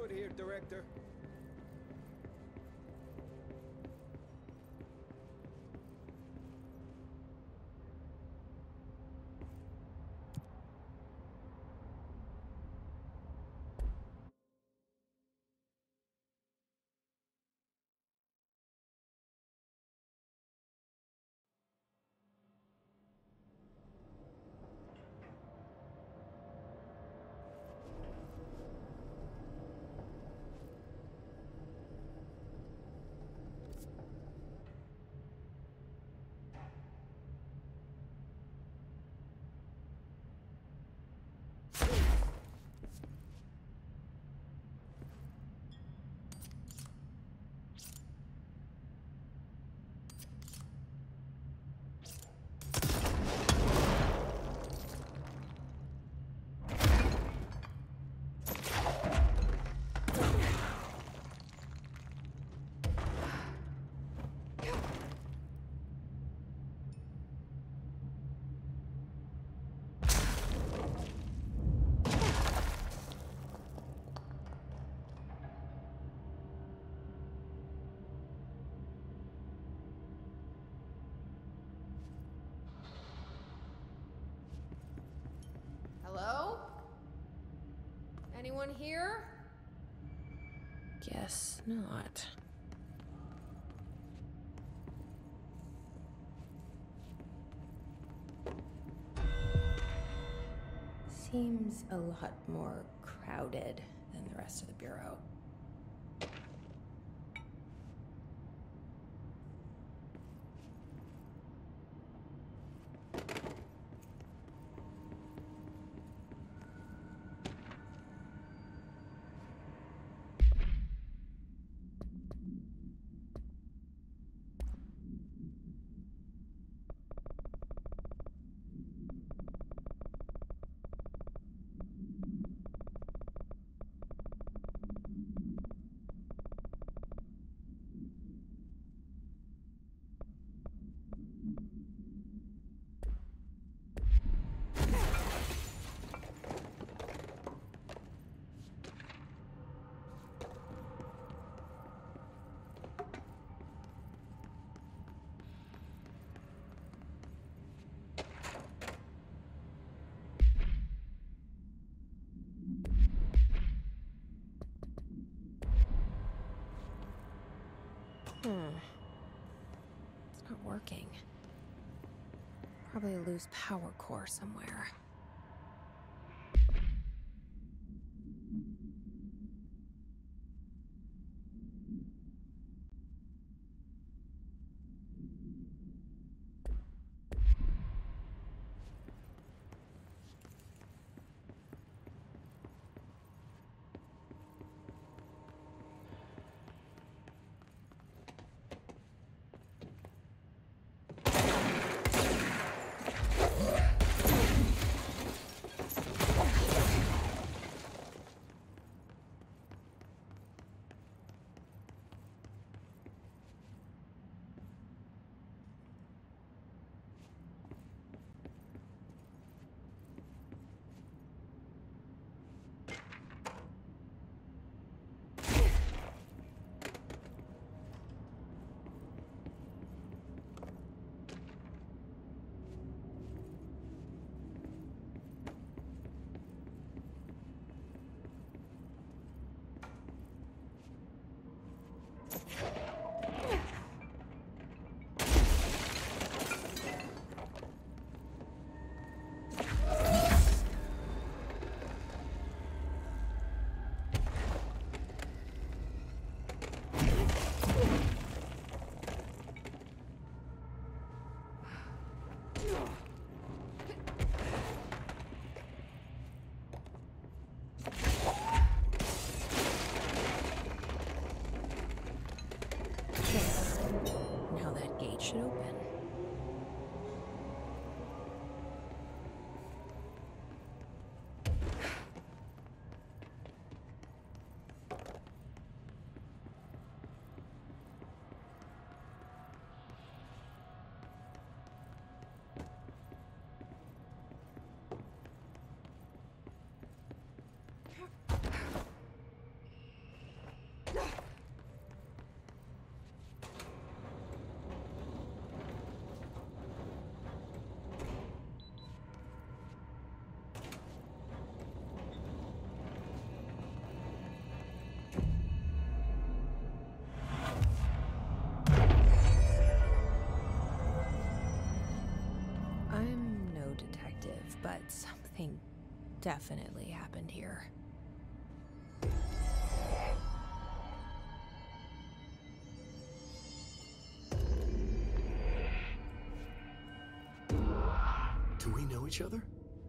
good here, Director. Hello? Anyone here? Guess not. Seems a lot more crowded than the rest of the Bureau. It's not working. Probably a loose power core somewhere. but something definitely happened here. Do we know each other?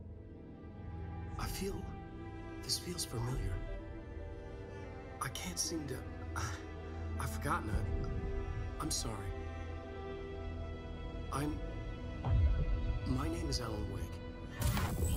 This feels familiar. I can't seem to... I've forgotten it. I'm sorry. My name is Alan Wake.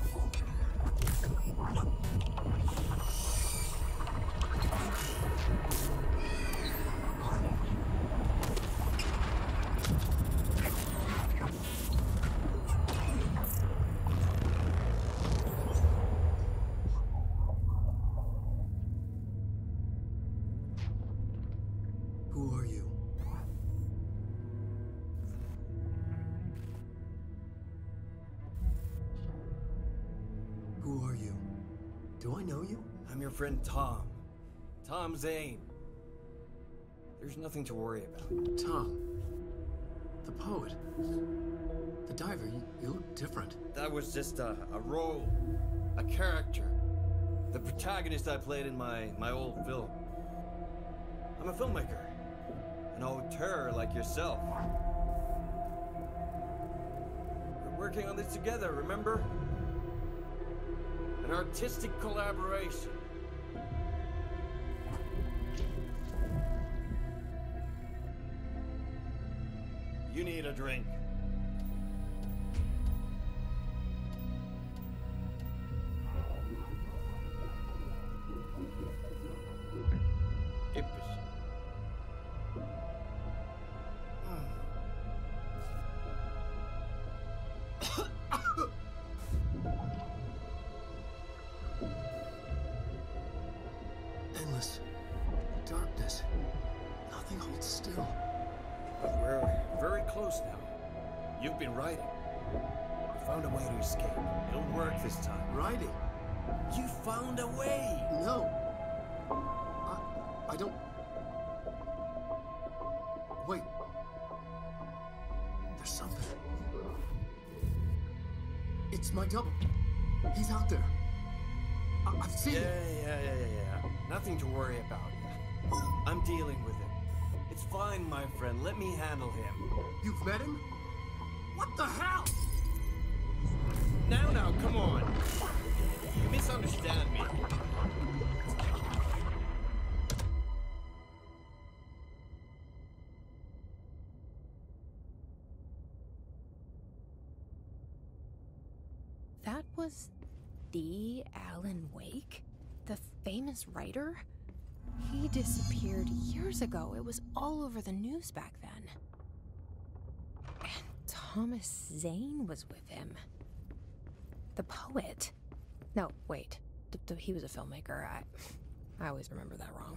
Who are you? Who are you? Do I know you? I'm your friend Tom. Tom Zane. There's nothing to worry about. Tom. The poet. The diver. You look different. That was just a role. A character. The protagonist I played in my old film. I'm a filmmaker. An auteur like yourself. We're working on this together, remember? An artistic collaboration. You need a drink. Gibbesh. Endless darkness. Nothing holds still. But we're very close now. You've been writing. You found a way to escape. It'll work this time. Writing? You found a way! No. I don't... Wait. There's something. It's my double. He's out there. I've seen him. Yeah. Nothing to worry about. I'm dealing with it. It's fine, my friend. Let me handle him. You've met him? What the hell? Now, come on. You misunderstand me. That was the Alan Wake? The famous writer? He disappeared years ago. It was all over the news back then. And Thomas Zane was with him. The poet. No, wait. He was a filmmaker. I always remember that wrong.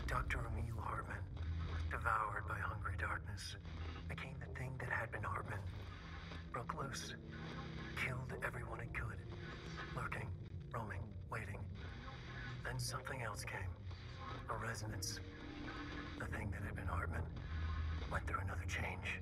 Dr. Emil Hartman, devoured by hungry darkness, became the thing that had been Hartman. Broke loose, killed everyone it could, lurking, roaming, waiting. Then something else came, a resonance. The thing that had been Hartman went through another change.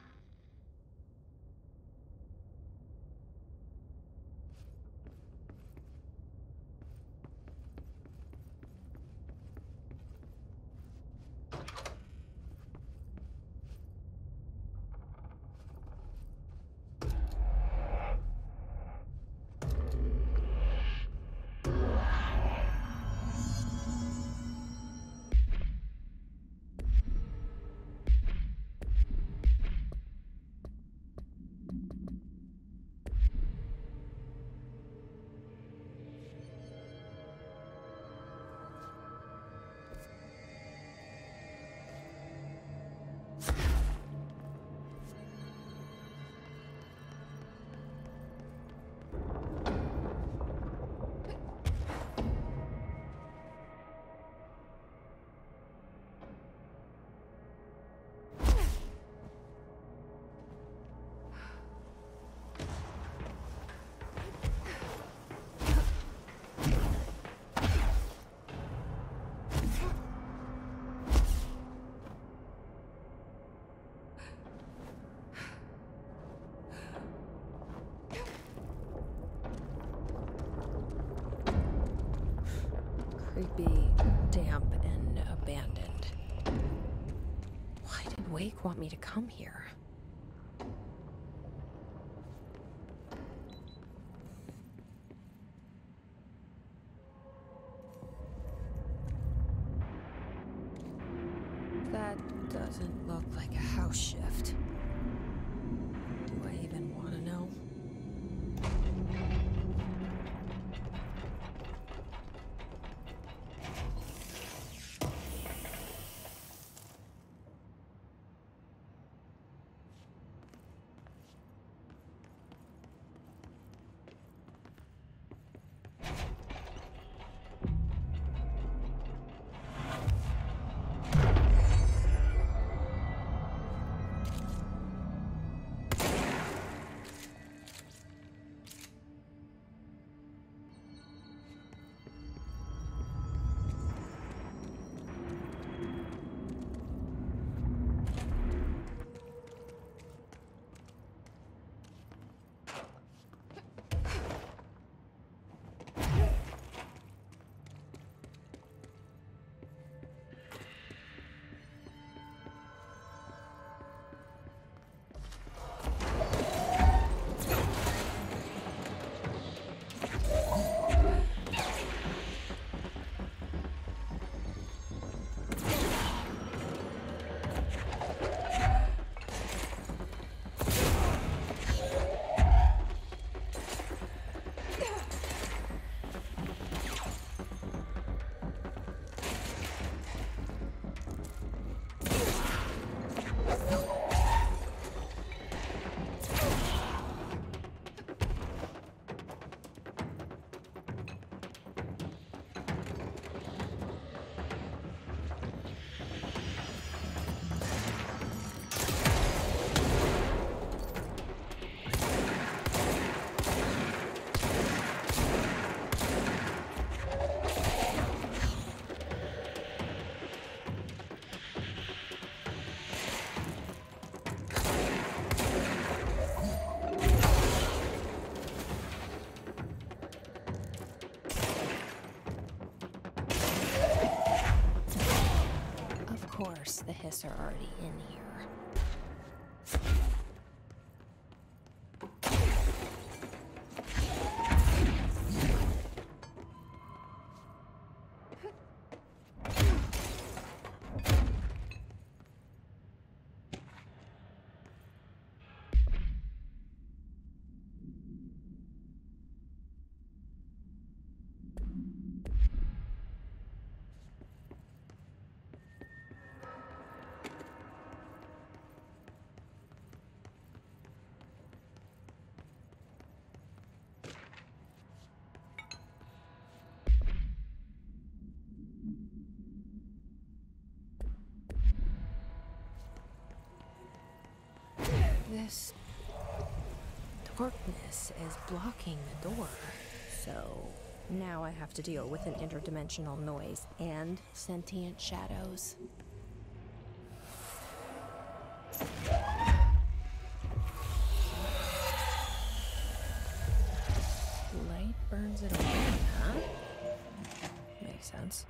Creepy, damp, and abandoned. Why did Wake want me to come here? That doesn't look like a house shift. Do I even want to know? Of course, the Hiss are already in here. This darkness is blocking the door. So now I have to deal with an interdimensional noise and sentient shadows. Light burns it away, huh? Makes sense.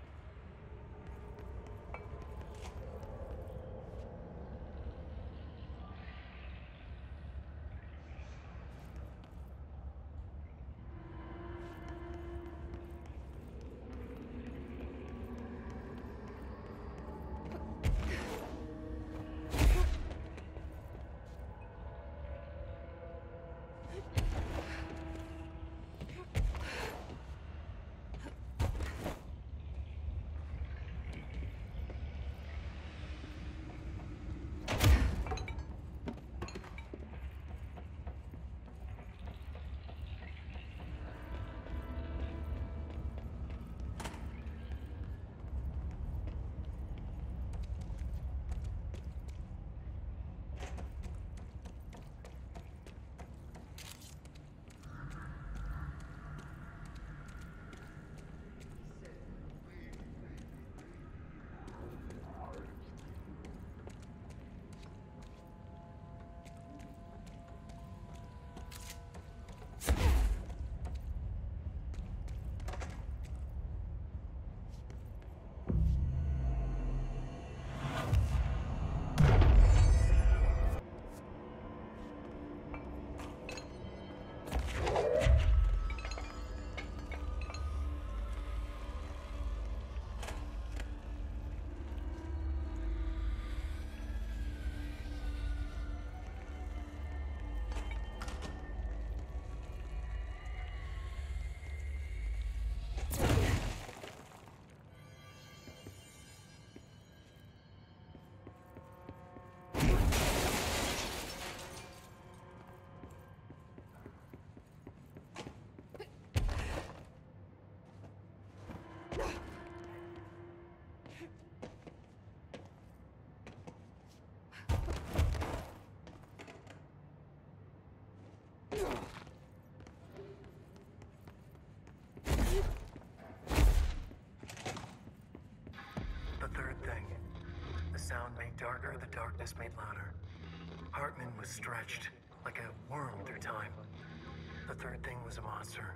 The third thing. The sound made darker, the darkness made louder. Hartman was stretched, like a worm through time. The third thing was a monster.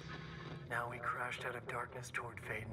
Now he crashed out of darkness toward Faden.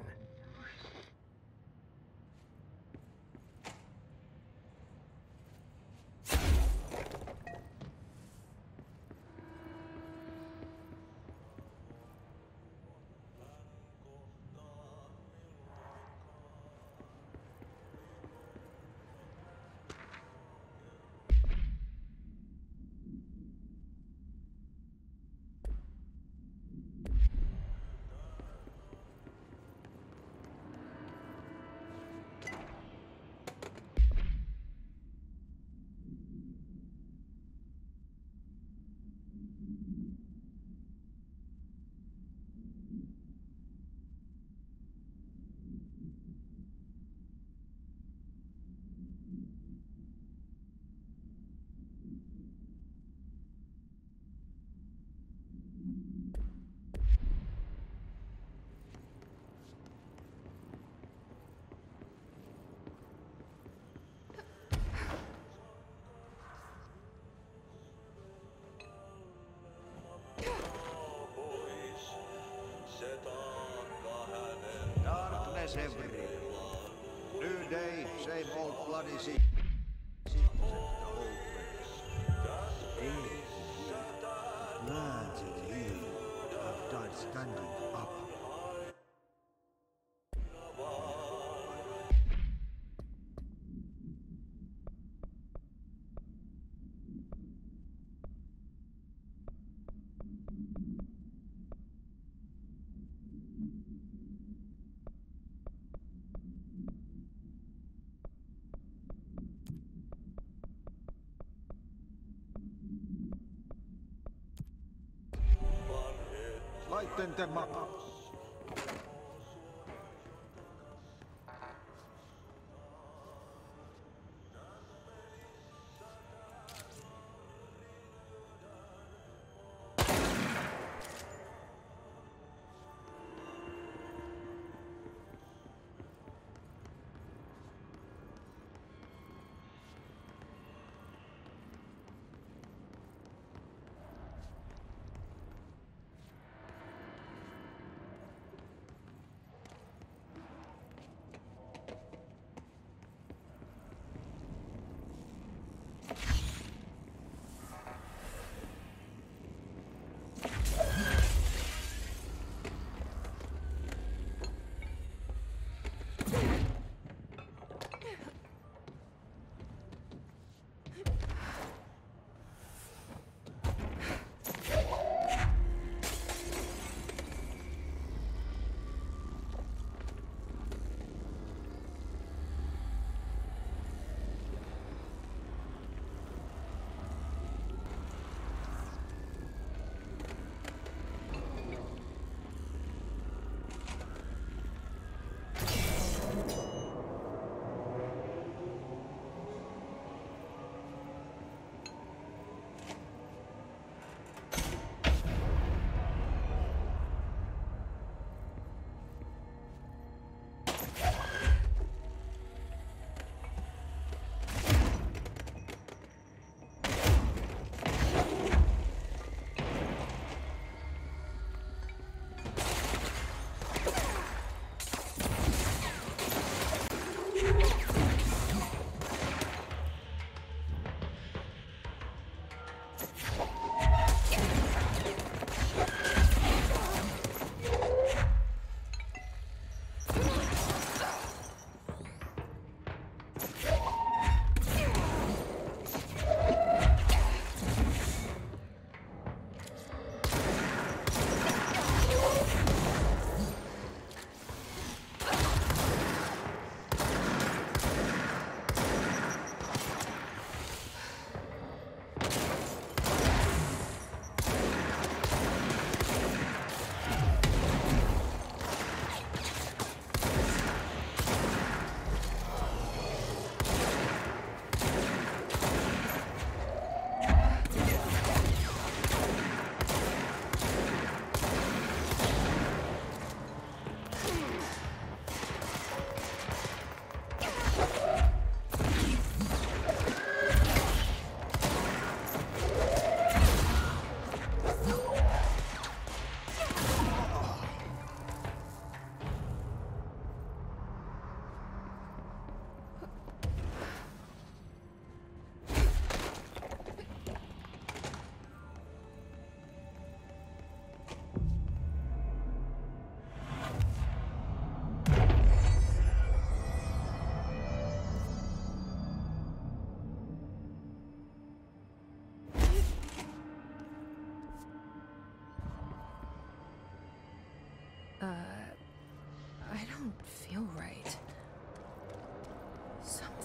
Darkness everywhere. New day, same old bloody sea. Lads in here have died standing up. Lighten them up.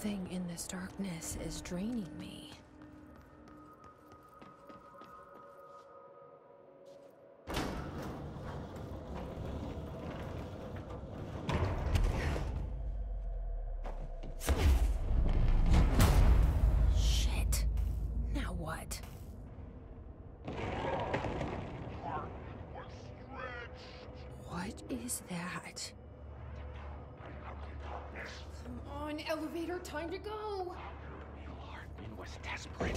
Something in this darkness is draining me. Shit. Now what? What is that? Come on, elevator, time to go. Hartman was desperate.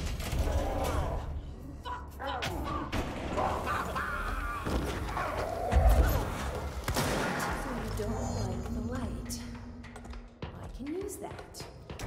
So you don't like the light. I can use that.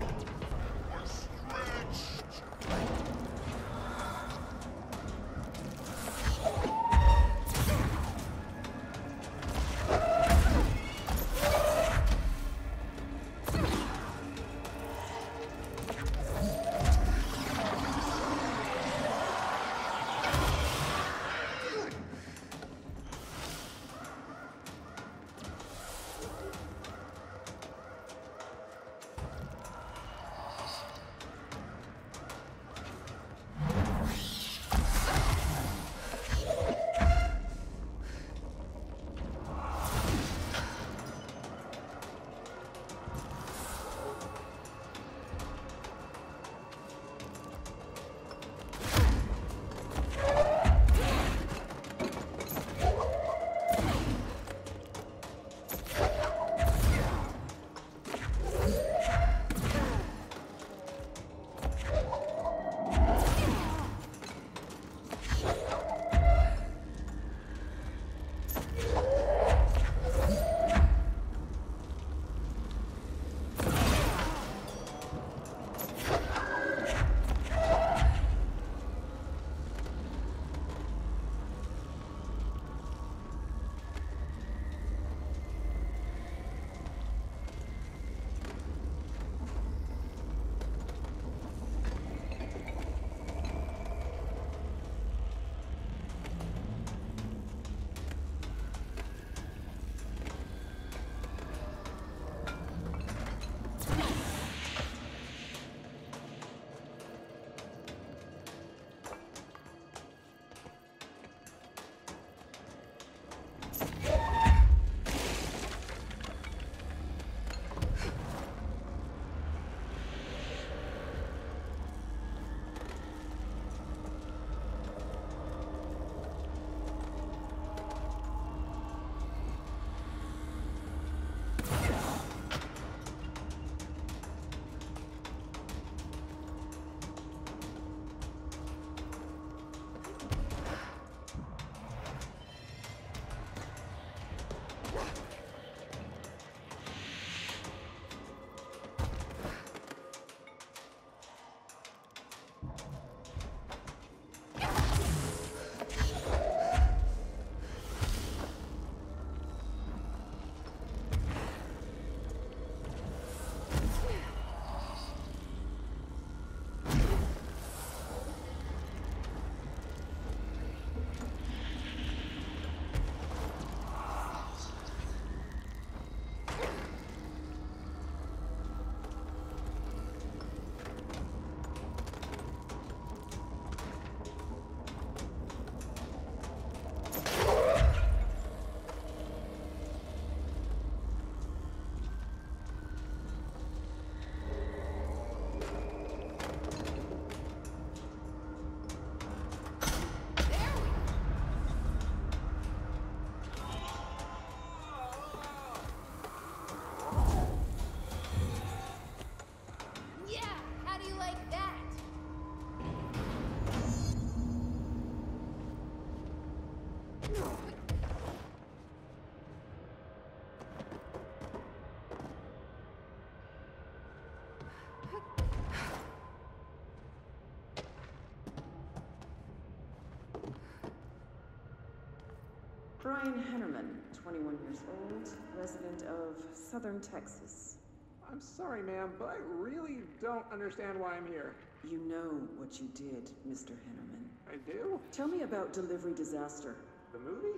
Brian Hennerman, 21 years old, resident of Southern Texas. I'm sorry, ma'am, but I really don't understand why I'm here. You know what you did, Mr. Hennerman. I do? Tell me about Delivery Disaster. The movie?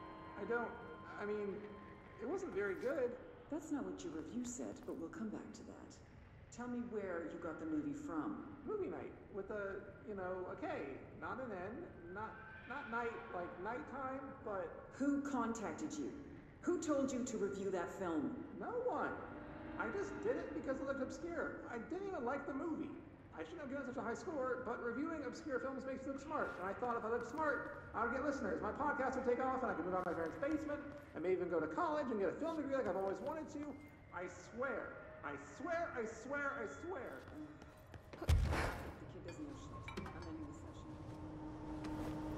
I mean, it wasn't very good. That's not what your review said, but we'll come back to that. Tell me where you got the movie from. Movie night with a, a K, not an N, not night like nighttime, but Who contacted you? Who told you to review that film? no one. I just did it because it looked obscure. I didn't even like the movie. I shouldn't have given such a high score, but reviewing obscure films makes you look smart. And I thought if I looked smart, I would get listeners. My podcast would take off, and I could move out of my parents' basement, and maybe even go to college and get a film degree like I've always wanted to. I swear. I swear, I swear, I swear. The kid doesn't know shit. I'm ending the session.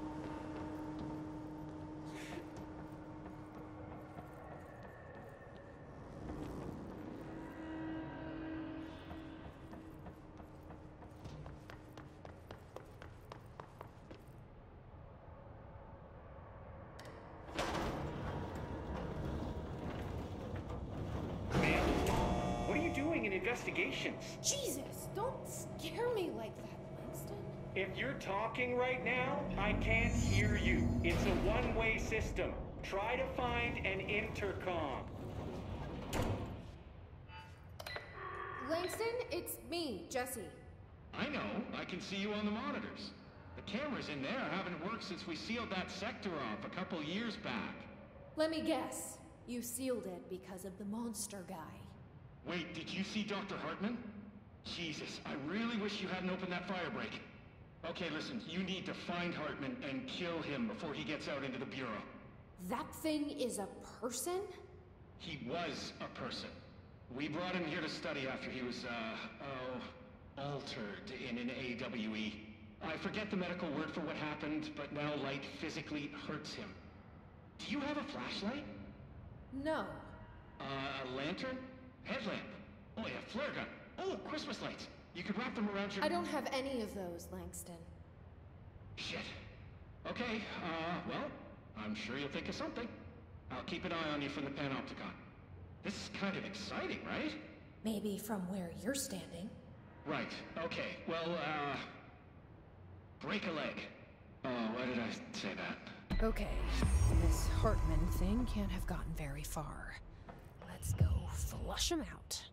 What are you doing in investigations? Jesus, don't scare me like that, Langston. If you're talking right now, I can't hear you. It's a one-way system. Try to find an intercom. Langston, it's me, Jesse. I know. I can see you on the monitors. The cameras in there haven't worked since we sealed that sector off a couple years back. Let me guess. You sealed it because of the monster guy. Wait, did you see Dr. Hartman? Jesus, I really wish you hadn't opened that fire break. Okay, listen, you need to find Hartman and kill him before he gets out into the Bureau. That thing is a person? He was a person. We brought him here to study after he was, altered in an AWE. I forget the medical word for what happened, but now light physically hurts him. Do you have a flashlight? No. A lantern? Headlamp? Oh yeah, flare gun. Oh, Christmas lights. You could wrap them around your... I don't have any of those, Langston. Shit. Okay, well, I'm sure you'll think of something. I'll keep an eye on you from the Panopticon. This is kind of exciting, right? Maybe from where you're standing. Right, okay. Well, break a leg. Oh, why did I say that? Okay, this Hartman thing can't have gotten very far. Let's go flush him out.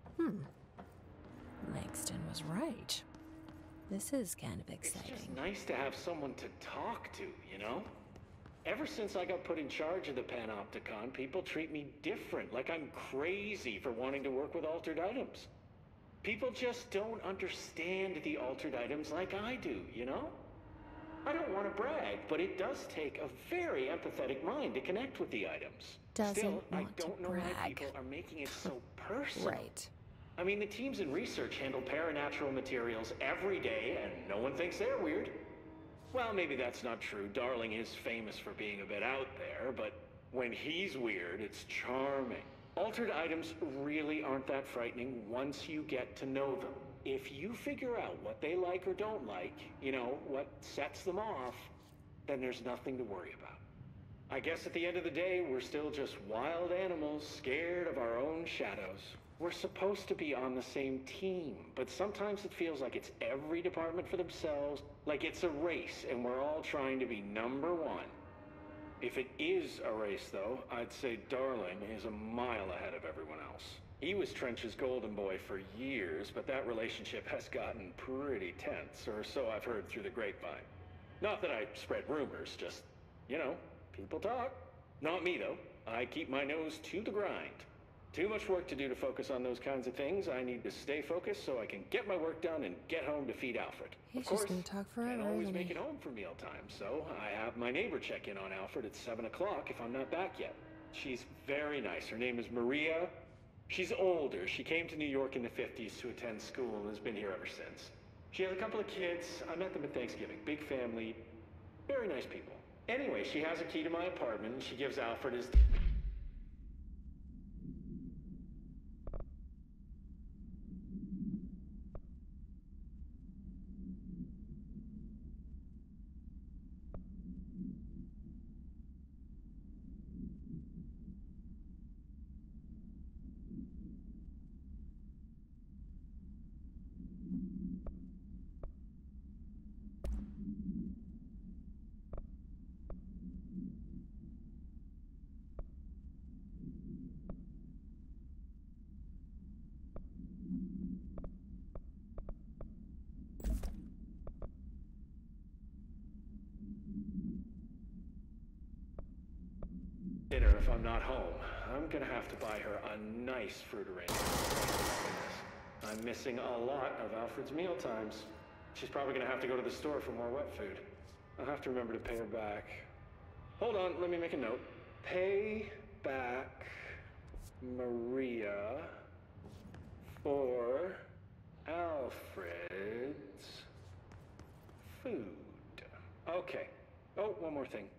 Langston was right. This is kind of exciting. It's just nice to have someone to talk to, you know? Ever since I got put in charge of the Panopticon, people treat me different, like I'm crazy for wanting to work with altered items. People just don't understand the altered items like I do, you know? I don't want to brag, but it does take a very empathetic mind to connect with the items. Still, I don't know why people are making it so personal. Right. I mean, the teams in research handle paranatural materials every day, and no one thinks they're weird. Well, maybe that's not true. Darling is famous for being a bit out there, but when he's weird, it's charming. Altered items really aren't that frightening once you get to know them. If you figure out what they like or don't like, you know, what sets them off, then there's nothing to worry about. I guess at the end of the day, we're still just wild animals scared of our own shadows. We're supposed to be on the same team, but sometimes it feels like it's every department for themselves, like it's a race and we're all trying to be number one. If it is a race, though, I'd say Darling is a mile ahead of everyone else. He was Trench's golden boy for years, but that relationship has gotten pretty tense, or so I've heard through the grapevine. Not that I spread rumors, just, you know, people talk. Not me, though. I keep my nose to the grind. Too much work to do to focus on those kinds of things. I need to stay focused so I can get my work done and get home to feed Alfred. He's of course, just gonna talk forever, can't always isn't make he? it home for mealtime, so I have my neighbor check in on Alfred at 7 o'clock if I'm not back yet. She's very nice. Her name is Maria. She's older. She came to New York in the 50s to attend school and has been here ever since. She has a couple of kids. I met them at Thanksgiving. Big family. Very nice people. Anyway, she has a key to my apartment and she gives Alfred his... dinner if I'm not home. I'm gonna have to buy her a nice fruit arrangement. I'm missing a lot of Alfred's meal times. She's probably gonna have to go to the store for more wet food. I'll have to remember to pay her back. Hold on, let me make a note. Pay back Maria for Alfred's food. Okay. Oh, one more thing.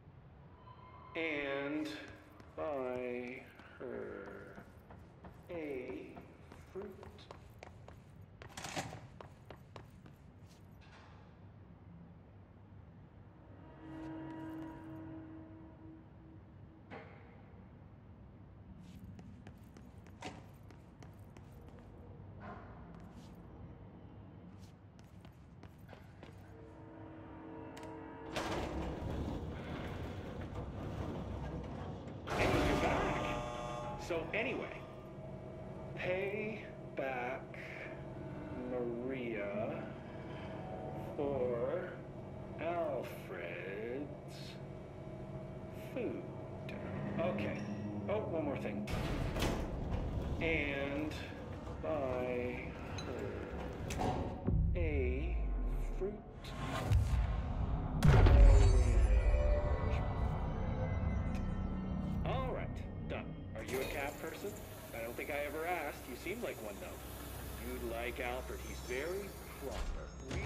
And buy her a fruit. So anyway, pay back Maria for Alfred's food. Okay. Oh, one more thing. And buy her a fruit. All right, done. Are you a cat person? I don't think I ever asked. You seem like one, though. You'd like Alfred. He's very proper. Really.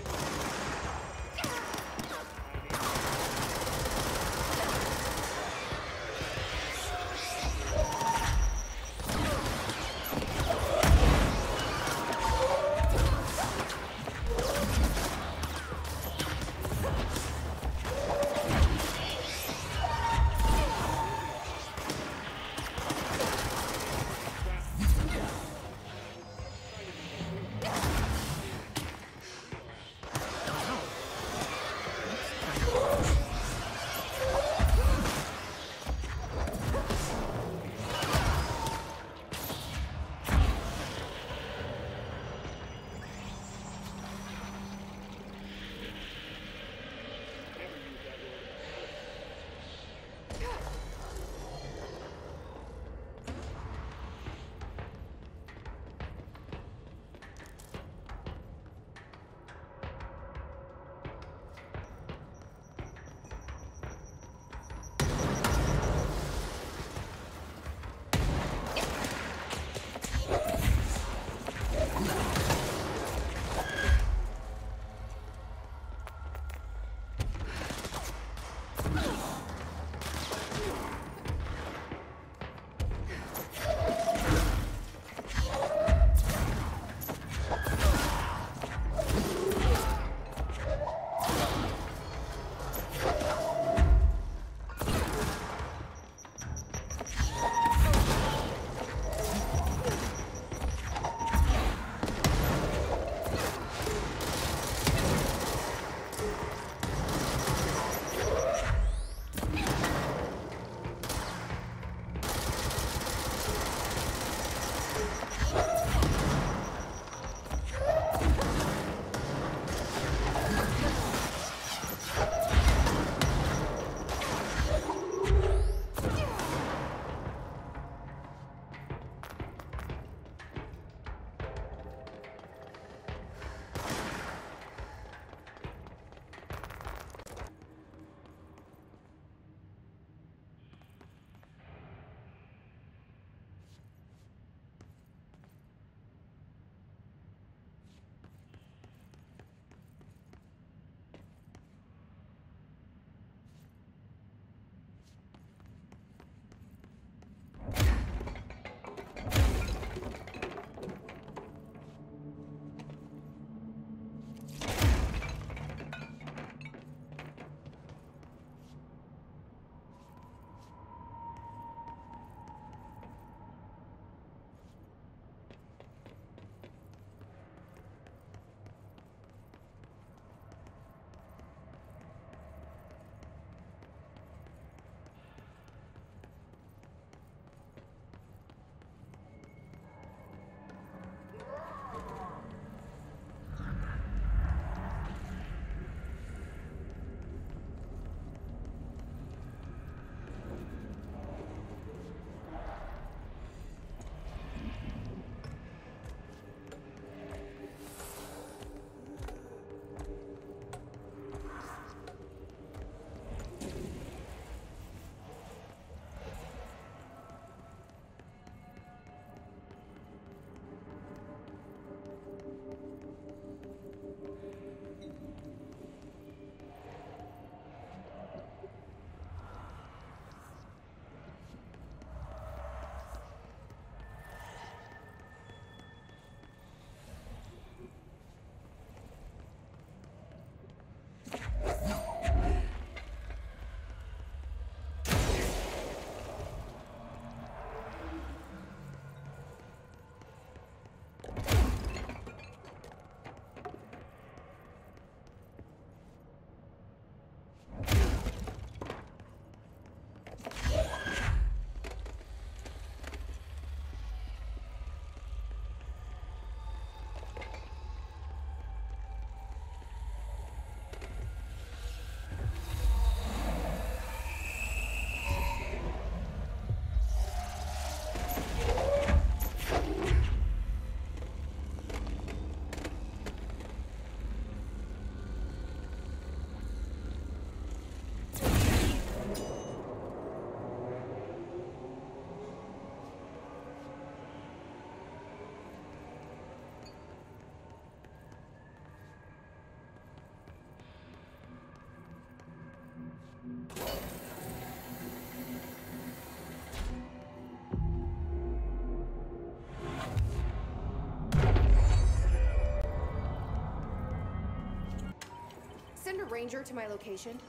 ranger to my location?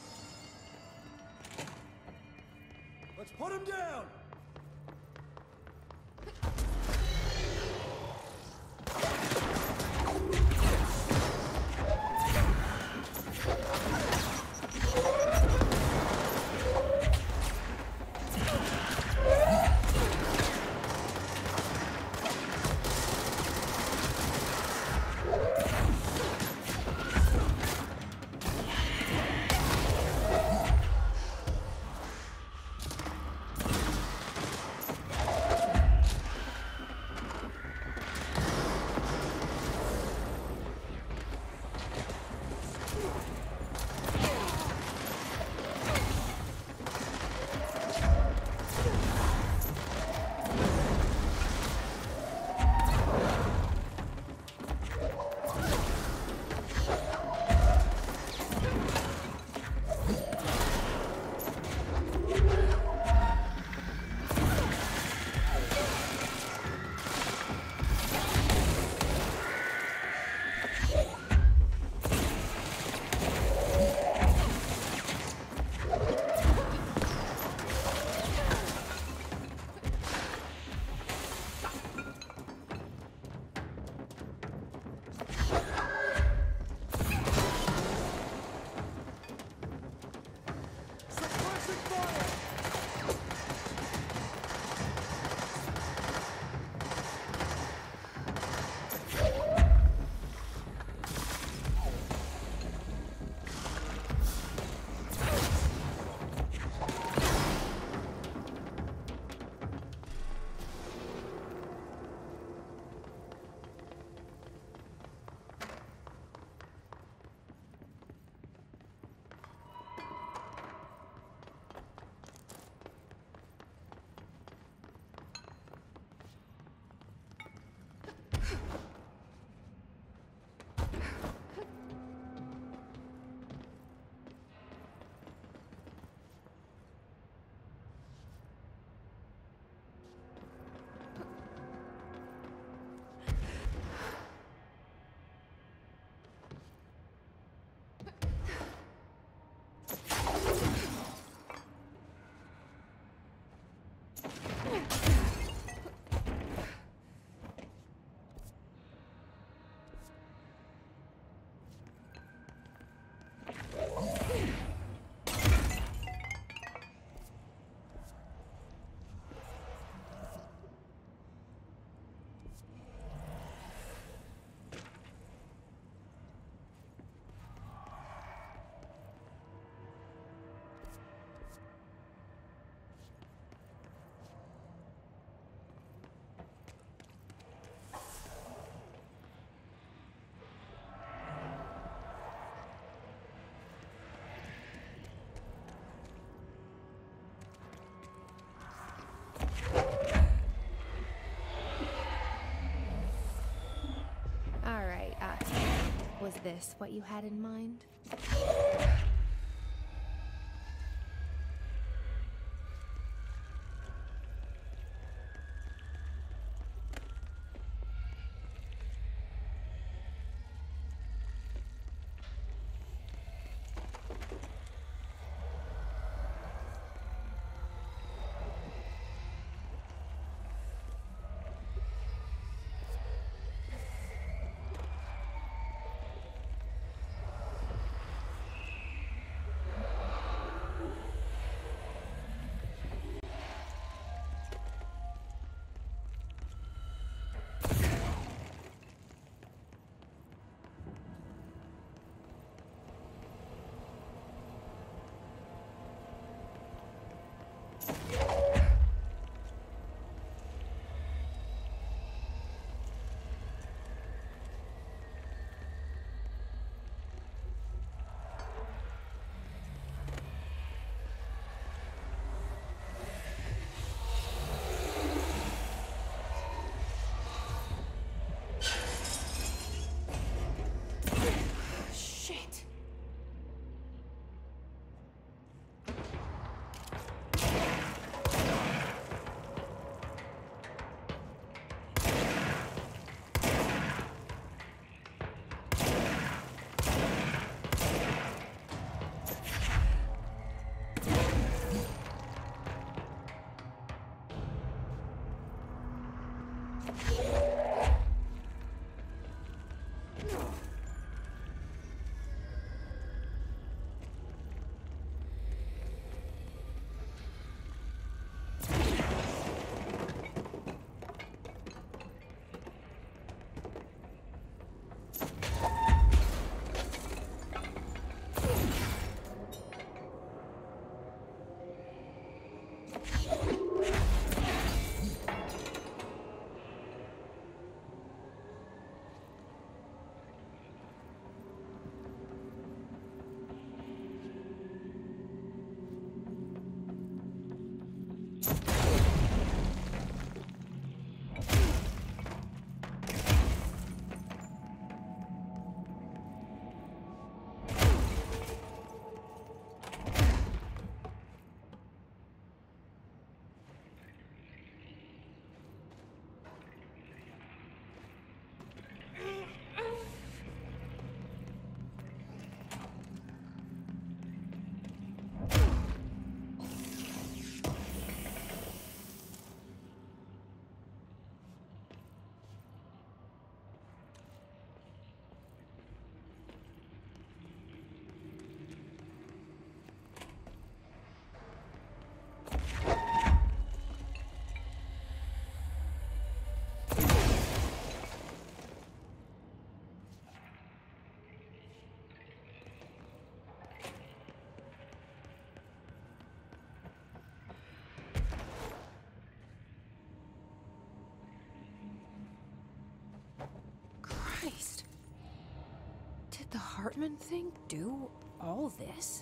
Let's put him down! Was this what you had in mind? Christ. Did the Hartman thing do all this?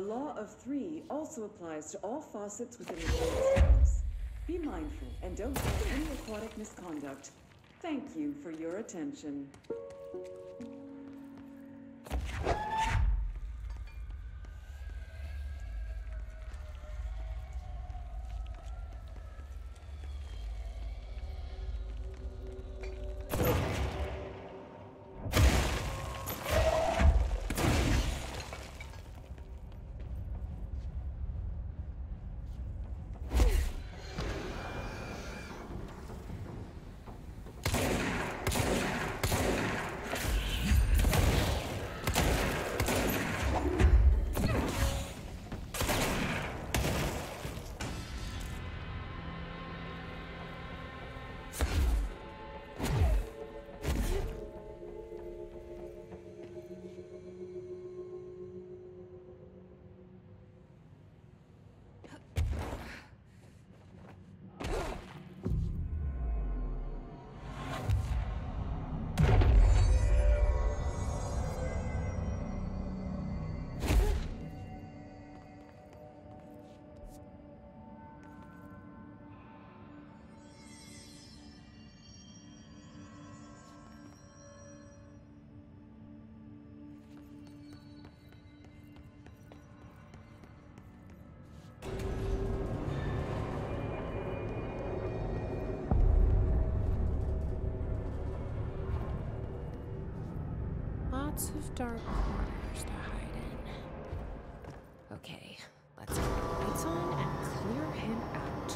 law of three also applies to all faucets within the Shadow's house. Be mindful and don't have any aquatic misconduct. Thank you for your attention. Lots of dark corners to hide in. Okay, let's get the lights on and clear him out.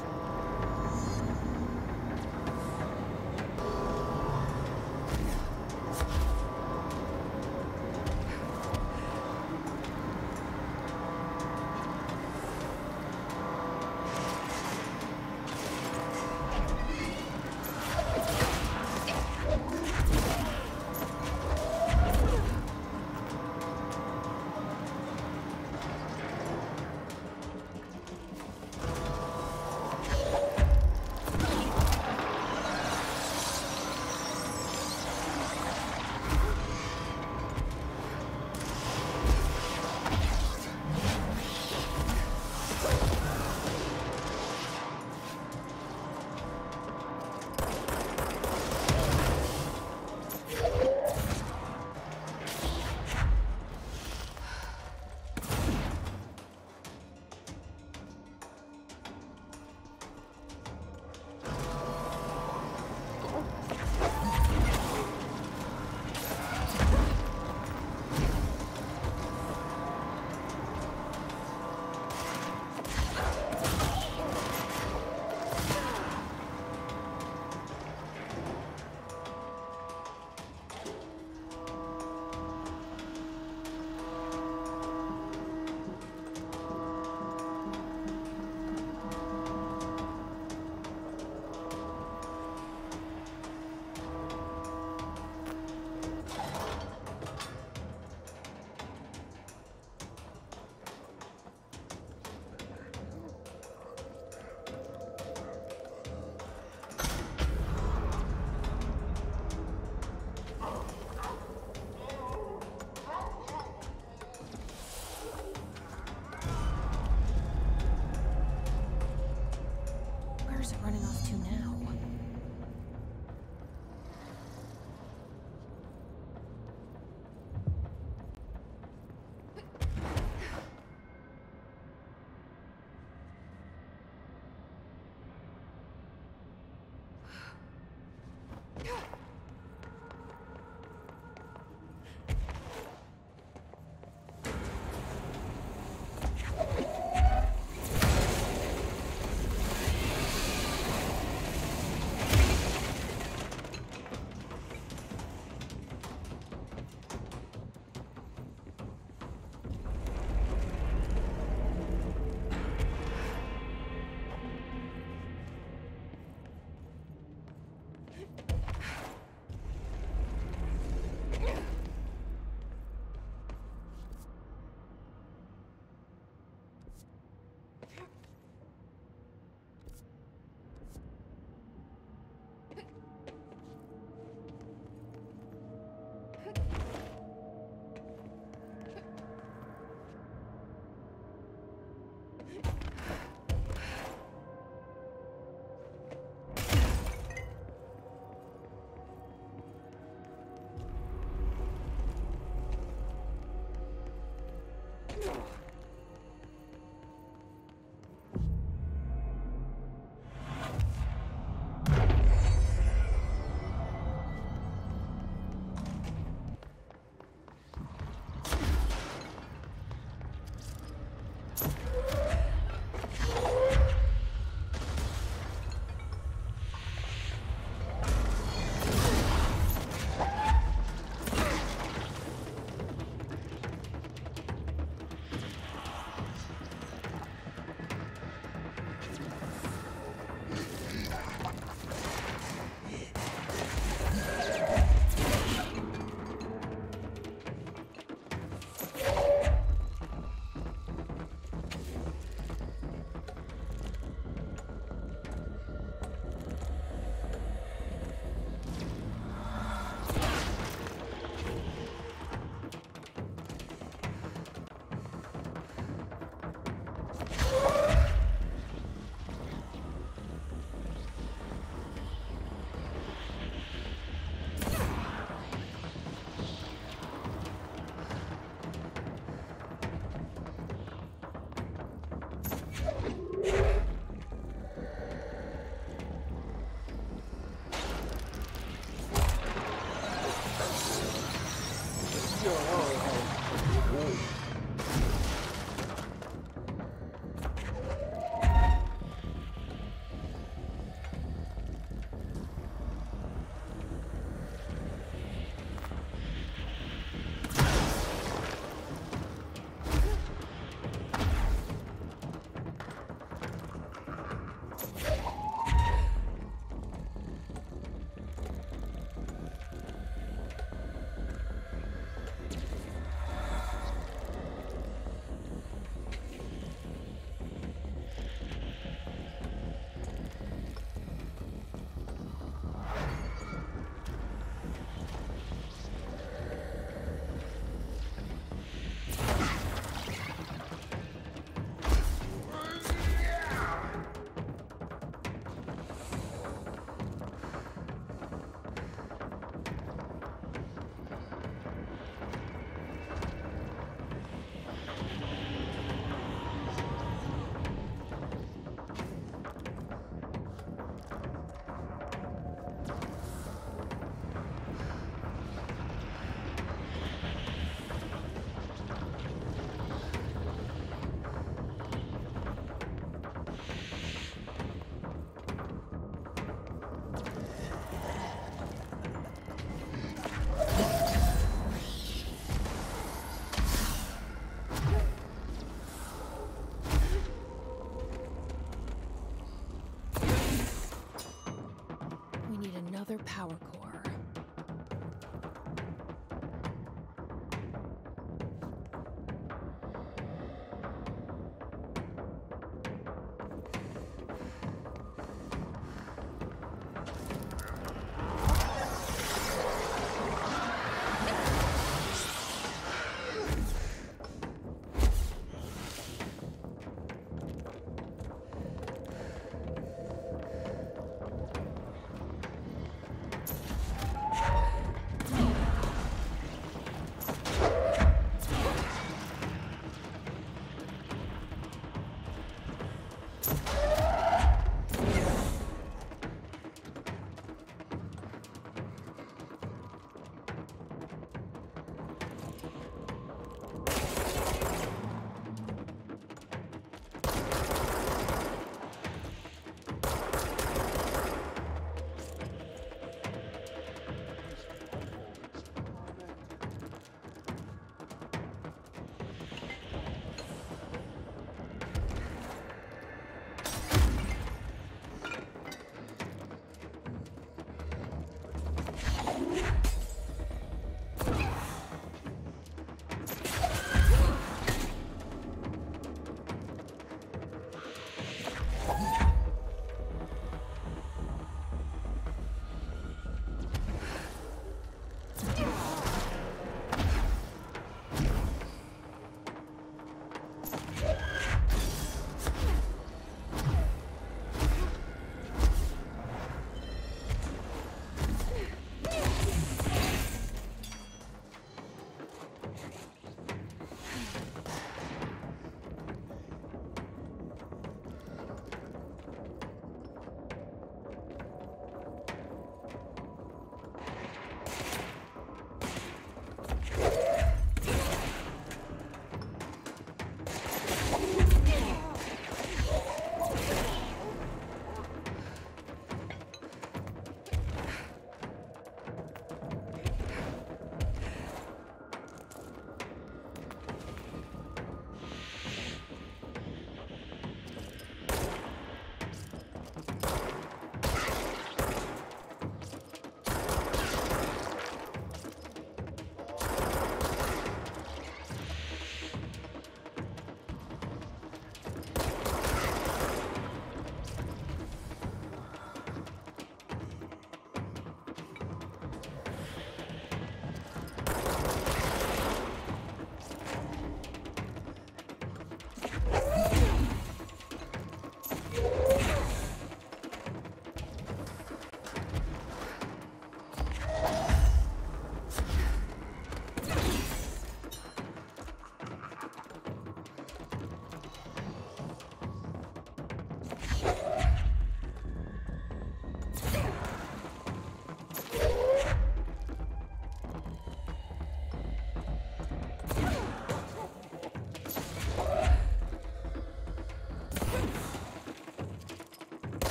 Another power core.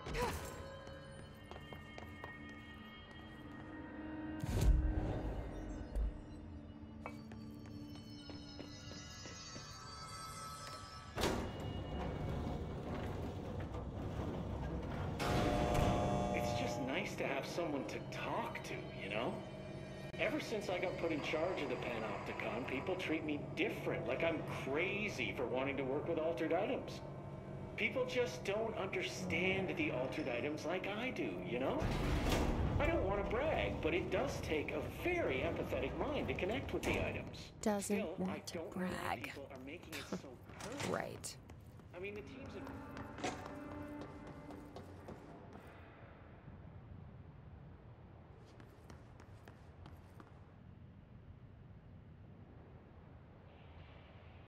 To have someone to talk to, you know? Ever since I got put in charge of the Panopticon, people treat me different, like I'm crazy for wanting to work with altered items. People just don't understand the altered items like I do, you know? I don't want to brag, but it does take a very empathetic mind to connect with the items. Doesn't Still, want I to don't know why brag. people are making it so perfect. Right. I mean, the teams have...